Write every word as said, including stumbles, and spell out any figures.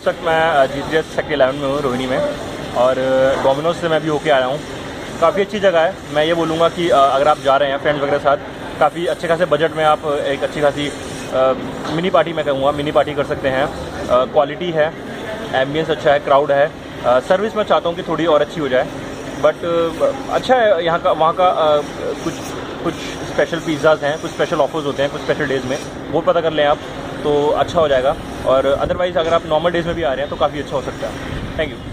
इस वक्त मैं G C S sector eleven में हूँ, रोहिणी में, और डोमिनोज से मैं भी होके आया हूँ। काफ़ी अच्छी जगह है। मैं ये बोलूँगा कि अगर आप जा रहे हैं फ्रेंड्स वगैरह के साथ, काफ़ी अच्छे खासे बजट में आप एक अच्छी खासी मिनी पार्टी, मैं कहूँगा मिनी पार्टी कर सकते हैं। क्वालिटी है, एम्बियंस अच्छा है, क्राउड है। सर्विस मैं चाहता हूँ कि थोड़ी और अच्छी हो जाए, बट अच्छा है यहाँ का। वहाँ का कुछ कुछ स्पेशल पिज़्ज़ाज़ हैं, कुछ स्पेशल ऑफर्स होते हैं कुछ स्पेशल डेज़ में, वो पता कर लें आप तो अच्छा हो जाएगा। और अदरवाइज़ अगर आप नॉर्मल डेज़ में भी आ रहे हैं तो काफ़ी अच्छा हो सकता है। Thank you.